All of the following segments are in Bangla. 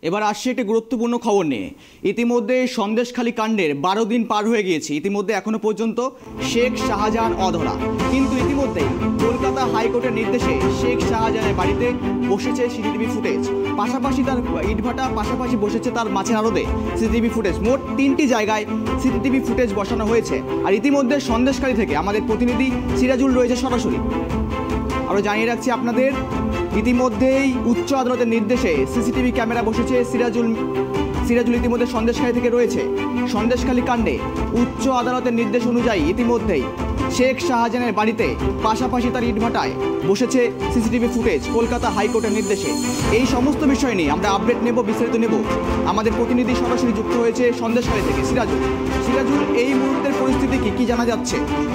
এবার আসছে একটি গুরুত্বপূর্ণ খবর নিয়ে। ইতিমধ্যে সন্দেশখালী কাণ্ডের 12 দিন পার হয়ে গিয়েছে। ইতিমধ্যে এখনো পর্যন্ত শেখ শাহজাহান অধরা, কিন্তু ইতিমধ্যেই কলকাতা হাইকোর্টের নির্দেশে শেখ শাহজাহানের বাড়িতে বসেছে সিসিটিভি ফুটেজ, পাশাপাশি তার ইটভাটা, পাশাপাশি বসেছে তার মাছের আড়তে সিসিটিভি ফুটেজ। মোট 3টি জায়গায় সিসিটিভি ফুটেজ বসানো হয়েছে। আর ইতিমধ্যে সন্দেশখালী থেকে আমাদের প্রতিনিধি সিরাজুল রয়েছে সরাসরি। আমরা জানিয়ে রাখছি আপনাদের, ইতিমধ্যেই উচ্চ আদালতের নির্দেশে সিসিটিভি ক্যামেরা বসেছে। সিরাজুল ইতিমধ্যে সন্দেশখালী থেকে রয়েছে। সন্দেশখালী কাণ্ডে উচ্চ আদালতের নির্দেশ অনুযায়ী ইতিমধ্যেই শেখ শাহজাহানের বাড়িতে, পাশাপাশি তার ইটভাটায় বসেছে সিসিটিভি ফুটেজ কলকাতা হাইকোর্টের নির্দেশে। এই সমস্ত বিষয় নিয়ে আমরা আপডেট নেব, বিস্তারিত নেব। আমাদের প্রতিনিধি সরাসরি যুক্ত হয়েছে সন্দেশখালী থেকে সিরাজুল, এই মুহূর্তের পরিস্থিতি কি জানা যাচ্ছে?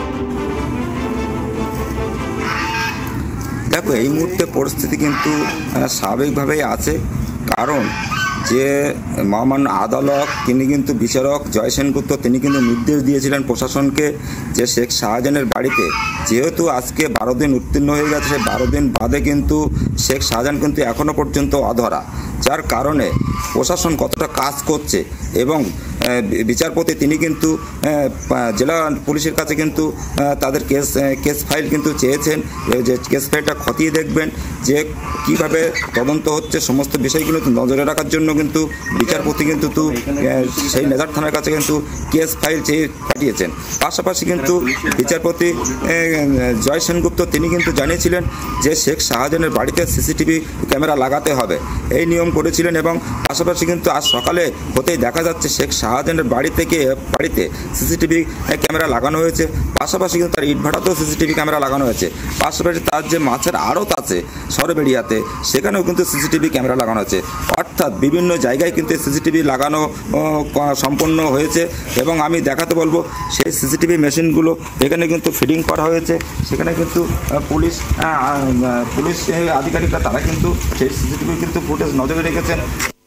দেখো, এই মুহূর্তে পরিস্থিতি কিন্তু স্বাভাবিকভাবেই আছে, কারণ যে মহামান্য আদালত তিনি কিন্তু বিচারক জয় সেনগুপ্ত তিনি কিন্তু নির্দেশ দিয়েছিলেন প্রশাসনকে যে শেখ শাহজাহানের বাড়িতে, যেহেতু আজকে 12 দিন উত্তীর্ণ হয়ে গেছে, সেই 12 দিন বাদে কিন্তু শেখ শাহজাহান কিন্তু এখনও পর্যন্ত অধরা, যার কারণে প্রশাসন কতটা কাজ করছে এবং বিচারপতি তিনি কিন্তু জেলা পুলিশের কাছে কিন্তু তাদের কেস ফাইল কিন্তু চেয়েছেন, যে কেস ফাইলটা খতিয়ে দেখবেন যে কিভাবে তদন্ত হচ্ছে, সমস্ত বিষয়গুলো নজরে রাখার জন্য কিন্তু বিচারপতি কিন্তু সেই নেজার থানার কাছে কিন্তু কেস ফাইল চেয়ে পাঠিয়েছেন। পাশাপাশি কিন্তু বিচারপতি জয় সেনগুপ্ত তিনি কিন্তু জানিয়েছিলেন যে শেখ শাহজাহানের বাড়িতে সিসিটিভি ক্যামেরা লাগাতে হবে, এই নিয়ম করেছিলেন। এবং পাশাপাশি কিন্তু আজ সকালে হতেই দেখা যাচ্ছে শেখ শাহজাহানের বাড়িতে সিসিটিভি ক্যামেরা লাগানো হয়েছে, পাশাপাশি কিন্তু তার ইটভাটাতেও সিসিটিভি ক্যামেরা লাগানো হয়েছে, পাশাপাশি তার যে মাছের আড়ত আছে সরবেড়িয়াতে সেখানেও কিন্তু সিসিটিভি ক্যামেরা লাগানো হয়েছে। অর্থাৎ বিভিন্ন জায়গায় কিন্তু সিসিটিভি লাগানো সম্পন্ন হয়েছে। এবং আমি দেখাতে বলবো সেই সিসিটিভি মেশিনগুলো এখানে কিন্তু ফিডিং করা হয়েছে, সেখানে কিন্তু পুলিশ আধিকারিকরা তারা কিন্তু সেই সিসিটিভি কিন্তু ফুটেজ নজরে রেখেছেন।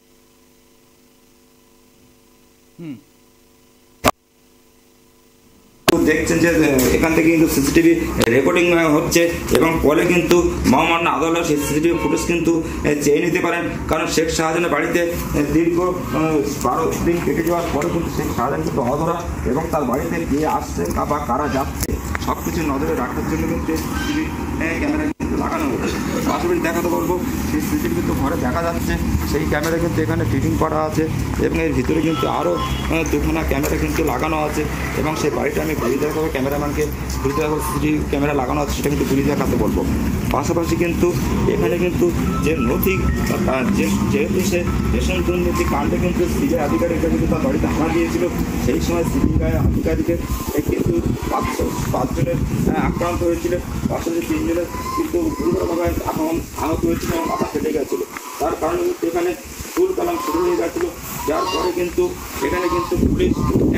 দেখছেন যে এখান থেকে কিন্তু সিসিটিভি রেকর্ডিং হচ্ছে এবং পরে কিন্তু মহামান্য আদালত সেই সিসিটিভি ফুটেজ কিন্তু চেয়ে নিতে পারেন, কারণ শেখ শাহজাহানের বাড়িতে দীর্ঘ 12 দিন কেটে যাওয়ার পরে কিন্তু শেখ শাহজাহান কিন্তু অধরা এবং তার বাড়িতে কে আসছে বা কারা যাচ্ছে সব কিছু নজরে রাখার জন্য কিন্তু সিসিটিভি ক্যামেরা কিন্তু লাগানো হয়েছে। পাশাপাশি দেখাতে বলবো সেই সিসিটিভি কিন্তু ঘরে দেখা যাচ্ছে, সেই ক্যামেরা কিন্তু এখানে ফিটিং করা আছে এবং এর ভিতরে কিন্তু আরও 2খানা ক্যামেরা কিন্তু লাগানো আছে এবং সেই বাড়িটা আমি ঘুরিয়ে দেখাবো, ক্যামেরাম্যানকে ঘুরিয়ে দেখাবো সিসিটিভি ক্যামেরা লাগানো আছে সেটা কিন্তু ঘুরিয়ে দেখাতে বলবো। পাশাপাশি কিন্তু এখানে কিন্তু যে নথি, যেহেতু সে রেশন দুর্নীতি কাণ্ডে কিন্তু সিবিআই আধিকারিকরা কিন্তু তার বাড়িতে হানা দিয়েছিল, সেই সময় সিবিআই আধিকারিকের কিন্তু 5 জনের আক্রান্ত হয়েছিল, পাশাপাশি 3 জনের কিন্তু গুরুতরভাবে আহত হয়েছিল এবং মাথা ফেটে গেছিলো। তার কারণে কিন্তু এখানে ফুল কালাম শুরু হয়ে গেছিল, যার পরে কিন্তু এখানে কিন্তু পুলিশ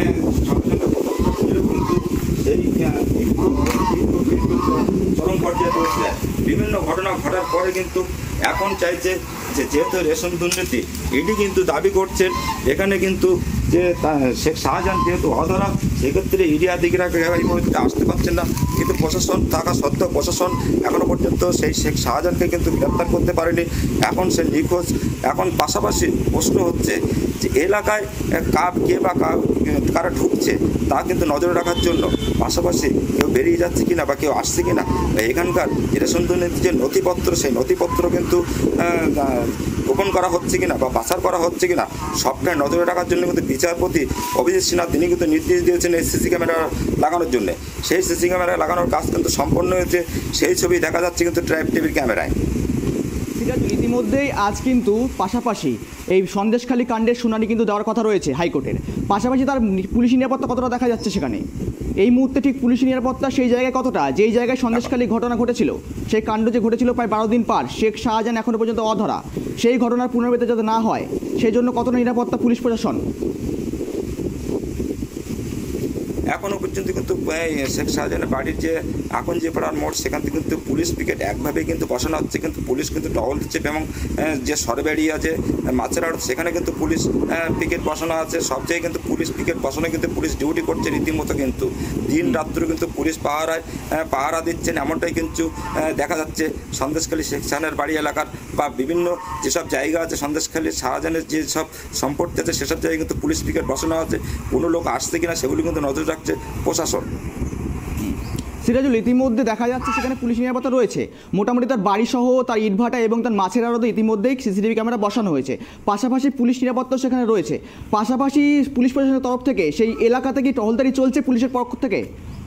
চরম পর্যায়ে পৌঁছে বিভিন্ন ঘটনা ঘটার পরে কিন্তু এখন চাইছে যে যেহেতু রেশন দুর্নীতি এটি কিন্তু দাবি করছেন এখানে কিন্তু যে শেখ শাহজাহান যেহেতু অধরা, সেক্ষেত্রে ইডি আধিকারিকরা এই মুহূর্তে আসতে পারছেন না, কিন্তু প্রশাসন থাকা সত্ত্বেও প্রশাসন এখনও পর্যন্ত সেই শেখ শাহজাহানকে কিন্তু গ্রেপ্তার করতে পারেনি, এখন সে নিখোঁজ। এখন পাশাপাশি প্রশ্ন হচ্ছে যে এলাকায় কে বা কারা ঢুকছে তা কিন্তু নজরে রাখার জন্য, পাশাপাশি কেউ বেরিয়ে যাচ্ছে কিনা বা কেউ আসছে কিনা, এখানকার রেশন দুর্নীতির যে নথিপত্র সেই নথিপত্র কিন্তু গোপন করা হচ্ছে কিনা বা পাচার করা হচ্ছে কিনা সবটাই নজরে রাখার জন্য কিন্তু বিচারপতি অভিজিৎ সিনহা তিনি কিন্তু নির্দেশ দিয়েছেন এই সিসি ক্যামেরা লাগানোর জন্য। সেই সিসি ক্যামেরা লাগানোর কাজ কিন্তু সম্পন্ন হয়েছে, সেই ছবি দেখা যাচ্ছে কিন্তু ট্র্যাপ টিভির ক্যামেরায়। ইতিমধ্যেই আজ কিন্তু পাশাপাশি এই সন্দেশখালী কাণ্ডের শুনানি কিন্তু দেওয়ার কথা রয়েছে হাইকোর্টের, পাশাপাশি তার পুলিশি নিরাপত্তা কতটা দেখা যাচ্ছে সেখানে এই মুহূর্তে, ঠিক পুলিশি নিরাপত্তা সেই জায়গায় কতটা, যেই জায়গায় সন্দেশখালী ঘটনা ঘটেছিল, সেই কাণ্ড যে ঘটেছিল প্রায় 12 দিন পার, শেখ শাহজাহান এখনো পর্যন্ত অধরা, সেই ঘটনার পুনরাবৃত্তি যাতে না হয় সেই জন্য কতটা নিরাপত্তা পুলিশ প্রশাসন? এখনও পর্যন্ত কিন্তু শেখ শাহজাহানের বাড়ির যে এখন যে পাড়ার মোড় সেখান থেকে কিন্তু পুলিশ পিকেট একভাবেই কিন্তু বসানো হচ্ছে, কিন্তু পুলিশ কিন্তু টহল দিচ্ছে এবং যে সরবেড়ি আছে মাছের আড়ত সেখানে কিন্তু পুলিশ পিকেট বসানো আছে। সব জায়গায় কিন্তু পুলিশ পিকেট বসানো, কিন্তু পুলিশ ডিউটি করছে রীতিমতো, কিন্তু দিন রাত্র কিন্তু পুলিশ পাহারা দিচ্ছেন, এমনটাই কিন্তু দেখা যাচ্ছে সন্দেশখালী শেখ শাহজাহানের বাড়ি এলাকার বা বিভিন্ন যেসব জায়গা আছে সন্দেশখালী শাহজাহানের যেসব সম্পত্তি আছে সেসব জায়গায় কিন্তু পুলিশ পিকেট বসানো আছে। কোনো লোক আসছে কিনা সেগুলি কিন্তু নজর রাখছে প্রশাসন। সিরাজুল, ইতিমধ্যে দেখা যাচ্ছে সেখানে পুলিশ নিরাপত্তা রয়েছে, মোটামুটি তার বাড়িসহ তার ইটভাটা এবং তার মাছের আড়তে ইতিমধ্যেই সিসিটিভি ক্যামেরা বসানো হয়েছে, পাশাপাশি পুলিশ নিরাপত্তা সেখানে রয়েছে, পাশাপাশি পুলিশ প্রশাসনের তরফ থেকে সেই এলাকাতে কি টহলদারি চলছে পুলিশের পক্ষ থেকে?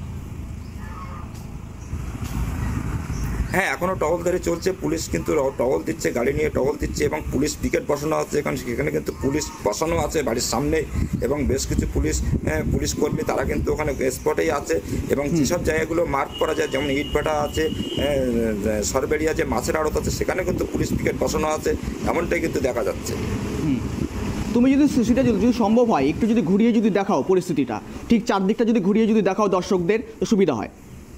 হ্যাঁ, এখনও টহলদারি চলছে, পুলিশ কিন্তু টহল দিচ্ছে, গাড়ি নিয়ে টহল দিচ্ছে এবং পুলিশ পিকেট বসানো আছে। সেখানে কিন্তু পুলিশ বসানো আছে বাড়ির সামনে এবং বেশ কিছু পুলিশ কর্মী তারা কিন্তু ওখানে স্পটেই আছে এবং যেসব জায়গাগুলো মার্ক করা যায় যেমন ইটভাটা আছে, সরবেড়িয়া যে মাছের আড়ত আছে সেখানে কিন্তু পুলিশ পিকেট বসানো আছে, এমনটাই কিন্তু দেখা যাচ্ছে। তুমি যদি সেটা যদি সম্ভব হয় একটু যদি ঘুরিয়ে যদি দেখাও পরিস্থিতিটা, ঠিক চারদিকটা যদি ঘুরিয়ে যদি দেখাও দর্শকদের তো সুবিধা হয়।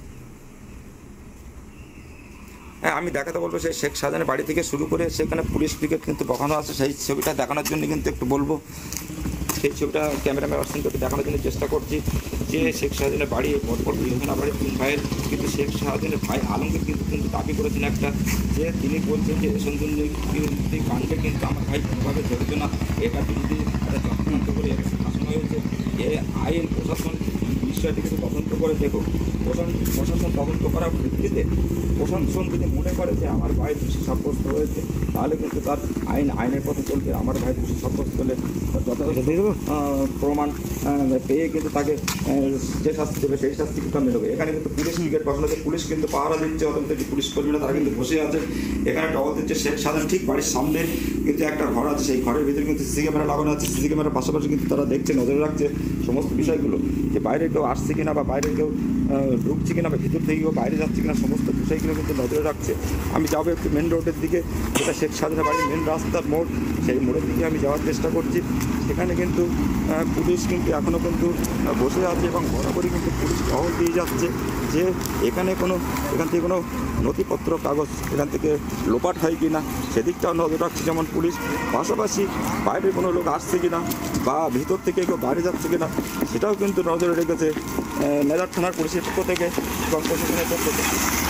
হ্যাঁ, আমি দেখাতে বলবো সেই শেখ শাহজাহানের বাড়ি থেকে শুরু করে সেখানে পুলিশ পিকেট কিন্তু বসানো আছে, সেই ছবিটা দেখানোর জন্য কিন্তু একটু বলবো, সেই ছবিটা ক্যামেরাম্যান অর্সেনকে দেখানোর জন্য চেষ্টা করছি যে শেখ শাহজাহানের বাড়ি পরপর দুইখানা বাড়ি, তিন ভাইয়ের কিন্তু শেখ শাহজাহানের ভাই আলমগীর কিন্তু দাবি করেছেন একটা, যে তিনি বলছেন যে রেশন দুর্নীতি কাণ্ডে কিন্তু আমার ভাই কোনোভাবে জড়িত না, এটা বিরোধী একটা চক্রান্ত করে শাসন হয়েছে। এ আইন প্রশাসন বিষয়টি কিন্তু তদন্ত করে দেখো, প্রশাসন তদন্ত করার ভিত্তিতে প্রশাসন যদি মনে করে যে আমার ভাই দোষী সাব্যস্ত হয়েছে তাহলে কিন্তু তার আইনের পথে চলবে। আমার ভাই দোষী সাব্যস্ত হলে যথাযথ প্রমাণ পেয়ে কিন্তু তাকে যে শাস্তি দেবে সেই শাস্তি কিন্তু মেলবে। এখানে কিন্তু পুলিশ পিকেট বসানো আছে, পুলিশ কিন্তু পাহারা দিচ্ছে, অত্যন্ত পুলিশ কর্মীরা তারা কিন্তু বসে আছে, এখানে টহল দিচ্ছে। শেখ শাহজাহান ঠিক বাড়ির সামনে কিন্তু একটা ঘর আছে, সেই ঘরের ভিতরে কিন্তু সিসি ক্যামেরা লাগানো আছে, সিসি ক্যামেরার পাশাপাশি কিন্তু তারা দেখছে, নজরে রাখছে সমস্ত বিষয়গুলো, যে বাইরে কেউ আসছে কিনা বা বাইরে কেউ ঢুকছে কিনা বা ভিতর থেকে কেউ বাইরে যাচ্ছে কিনা সমস্ত বিষয়গুলো কিন্তু নজরে রাখছে। আমি যাবো একটু মেন রোডের দিকে, যেটা শেখ শাহজাহানের বাড়ির মেন রাস্তার মোড়, সেই মোড়ের দিকে আমি যাওয়ার চেষ্টা করছি। সেখানে কিন্তু পুলিশ কিন্তু এখনও কিন্তু বসে আছে এবং বরাবরই কিন্তু পুলিশ টহল দিয়ে যাচ্ছে যে এখান থেকে কোনো নথিপত্র কাগজ এখান থেকে লোপাট হয় কি না সেদিকটাও নজর রাখছে যেমন পুলিশ, পাশাপাশি বাইরে কোনো লোক আসছে কিনা বা ভিতর থেকে কেউ বাইরে যাচ্ছে কিনা সেটাও কিন্তু নজরে রেখেছে মেজার থানার পুলিশের পক্ষ থেকে এবং প্রশাসনের পক্ষ থেকে।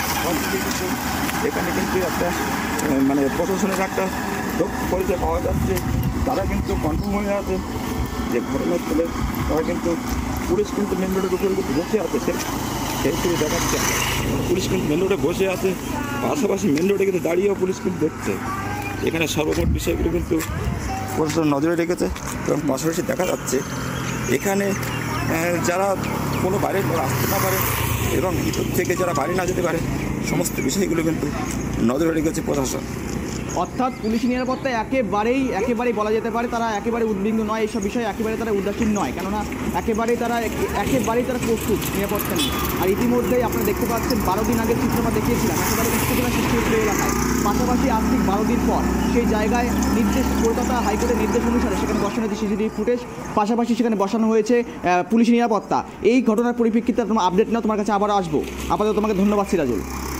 এখানে কিন্তু একটা প্রশাসনের একটা দক্ষ পরিচয় পাওয়া যাচ্ছে, তারা কিন্তু কনফার্ম হয়ে আছে যে ঘটনার ফলে তারা কিন্তু পুলিশ কিন্তু মেন রোডের উপরে কিন্তু বসে আছে, সেই হিসেবে দেখাচ্ছে পুলিশ কিন্তু মেন রোডে বসে আছে, পাশাপাশি মেন রোডে কিন্তু দাঁড়িয়েও পুলিশ কিন্তু দেখছে। এখানে সর্বমোট বিষয়গুলো কিন্তু প্রশাসন নজরে রেখেছে এবং পাশাপাশি দেখা যাচ্ছে এখানে যারা কোনো বাইরের লোক আসতে না পারে এবং ভিতর থেকে যারা বাড়ি না যেতে পারে সমস্ত বিষয়গুলো কিন্তু নজরে রেখেছে প্রশাসন। অর্থাৎ পুলিশ নিরাপত্তা একেবারেই বলা যেতে পারে তারা একেবারে উদ্বিগ্ন নয়, এইসব বিষয়ে একেবারে তারা উদাসীন নয়, কেননা একেবারেই তারা প্রস্তুত নিরাপত্তা নিয়ে। আর ইতিমধ্যেই আপনারা দেখতে পাচ্ছেন 12 দিন আগের চিত্র আমরা দেখিয়েছিলাম, একেবারে উত্তেজনা সৃষ্টি হয়েছিল এলাকায়, পাশাপাশি আজ ঠিক 12 দিন পর সেই জায়গায় কলকাতা হাইকোর্টের নির্দেশ অনুসারে সেখানে বসানো হয়েছে সিসিটিভি ফুটেজ, পাশাপাশি সেখানে বসানো হয়েছে পুলিশ নিরাপত্তা। এই ঘটনার পরিপ্রেক্ষিতে তোমার আপডেট নাও, তোমার কাছে আবারও আসবো। আপাতত তোমাকে ধন্যবাদ সিরাজুল।